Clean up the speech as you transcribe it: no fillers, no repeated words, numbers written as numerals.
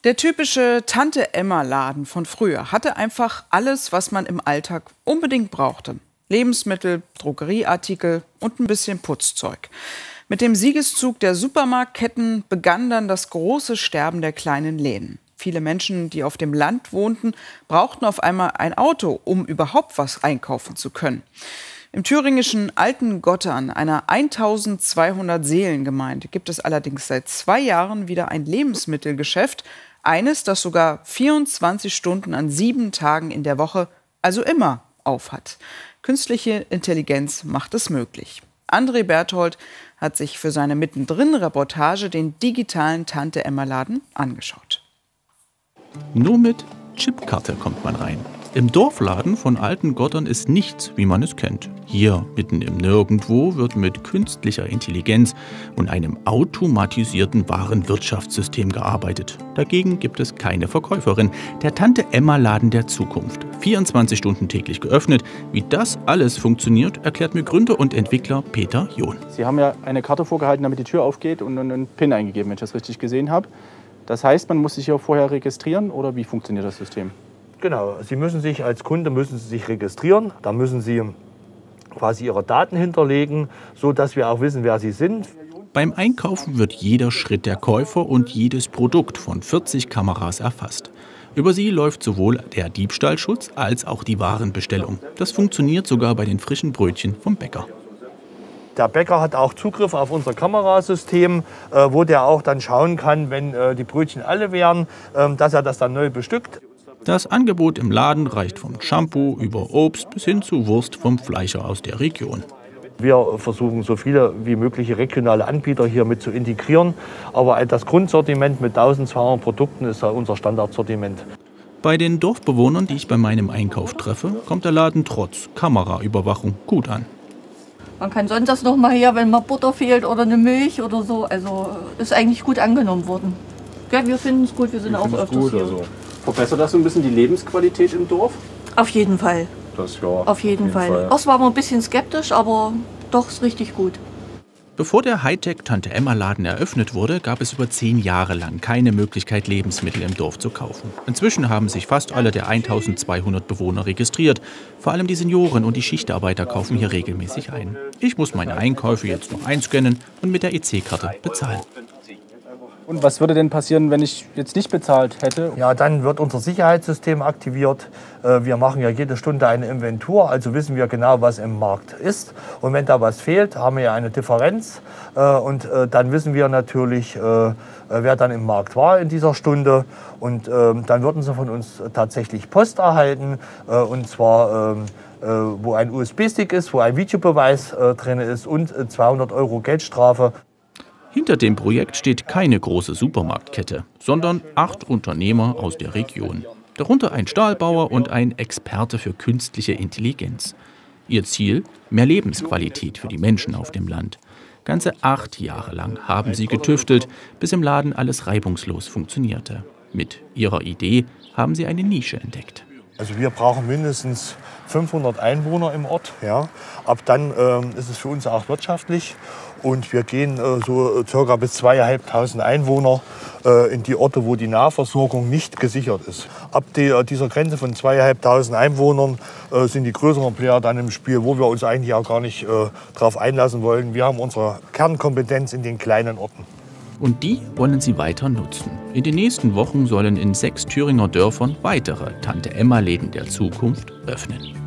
Der typische Tante-Emma-Laden von früher hatte einfach alles, was man im Alltag unbedingt brauchte. Lebensmittel, Drogerieartikel und ein bisschen Putzzeug. Mit dem Siegeszug der Supermarktketten begann dann das große Sterben der kleinen Läden. Viele Menschen, die auf dem Land wohnten, brauchten auf einmal ein Auto, um überhaupt was einkaufen zu können. Im thüringischen Altengottern, einer 1200 Seelengemeinde, gibt es allerdings seit 2 Jahren wieder ein Lebensmittelgeschäft. Eines, das sogar 24 Stunden an 7 Tagen in der Woche, also immer, auf hat. Künstliche Intelligenz macht es möglich. André Berthold hat sich für seine Mittendrin-Reportage den digitalen Tante-Emma-Laden angeschaut. Nur mit Chipkarte kommt man rein. Im Dorfladen von Altengottern ist nichts, wie man es kennt. Hier, mitten im Nirgendwo, wird mit künstlicher Intelligenz und einem automatisierten Warenwirtschaftssystem gearbeitet. Dagegen gibt es keine Verkäuferin. Der Tante-Emma-Laden der Zukunft. 24 Stunden täglich geöffnet. Wie das alles funktioniert, erklärt mir Gründer und Entwickler Peter John. Sie haben ja eine Karte vorgehalten, damit die Tür aufgeht und einen PIN eingegeben, wenn ich das richtig gesehen habe. Das heißt, man muss sich hier vorher registrieren oder wie funktioniert das System? Genau, Sie müssen sich als Kunde registrieren. Da müssen Sie quasi Ihre Daten hinterlegen, sodass wir auch wissen, wer Sie sind. Beim Einkaufen wird jeder Schritt der Käufer und jedes Produkt von 40 Kameras erfasst. Über sie läuft sowohl der Diebstahlschutz als auch die Warenbestellung. Das funktioniert sogar bei den frischen Brötchen vom Bäcker. Der Bäcker hat auch Zugriff auf unser Kamerasystem, wo der auch dann schauen kann, wenn die Brötchen alle wären, dass er das dann neu bestückt. Das Angebot im Laden reicht vom Shampoo über Obst bis hin zu Wurst vom Fleischer aus der Region. Wir versuchen, so viele wie mögliche regionale Anbieter hier mit zu integrieren. Aber das Grundsortiment mit 1200 Produkten ist unser Standardsortiment. Bei den Dorfbewohnern, die ich bei meinem Einkauf treffe, kommt der Laden trotz Kameraüberwachung gut an. Man kann sonntags noch mal her, wenn mal Butter fehlt oder eine Milch oder so. Also ist eigentlich gut angenommen worden. Ja, wir finden es gut, wir sind auch öfters hier. Also. Verbessert das so ein bisschen die Lebensqualität im Dorf? Auf jeden Fall. Das ja. Auf jeden Fall. Erst waren wir ein bisschen skeptisch, aber doch ist richtig gut. Bevor der Hightech-Tante-Emma-Laden eröffnet wurde, gab es über 10 Jahre lang keine Möglichkeit, Lebensmittel im Dorf zu kaufen. Inzwischen haben sich fast alle der 1200 Bewohner registriert. Vor allem die Senioren und die Schichtarbeiter kaufen hier regelmäßig ein. Ich muss meine Einkäufe jetzt noch einscannen und mit der EC-Karte bezahlen. Und was würde denn passieren, wenn ich jetzt nicht bezahlt hätte? Ja, dann wird unser Sicherheitssystem aktiviert. Wir machen ja jede Stunde eine Inventur, also wissen wir genau, was im Markt ist. Und wenn da was fehlt, haben wir ja eine Differenz. Und dann wissen wir natürlich, wer dann im Markt war in dieser Stunde. Und dann würden Sie von uns tatsächlich Post erhalten. Und zwar wo ein USB-Stick ist, wo ein Videobeweis drin ist und 200 € Geldstrafe. Hinter dem Projekt steht keine große Supermarktkette, sondern 8 Unternehmer aus der Region. Darunter ein Stahlbauer und ein Experte für künstliche Intelligenz. Ihr Ziel? Mehr Lebensqualität für die Menschen auf dem Land. Ganze 8 Jahre lang haben sie getüftelt, bis im Laden alles reibungslos funktionierte. Mit ihrer Idee haben sie eine Nische entdeckt. Also wir brauchen mindestens 500 Einwohner im Ort. Ja. Ab dann ist es für uns auch wirtschaftlich. Und wir gehen so circa bis 2.500 Einwohner in die Orte, wo die Nahversorgung nicht gesichert ist. Ab dieser Grenze von 2.500 Einwohnern sind die größeren Player dann im Spiel, wo wir uns eigentlich auch gar nicht darauf einlassen wollen. Wir haben unsere Kernkompetenz in den kleinen Orten. Und die wollen sie weiter nutzen. In den nächsten Wochen sollen in 6 Thüringer Dörfern weitere Tante-Emma-Läden der Zukunft öffnen.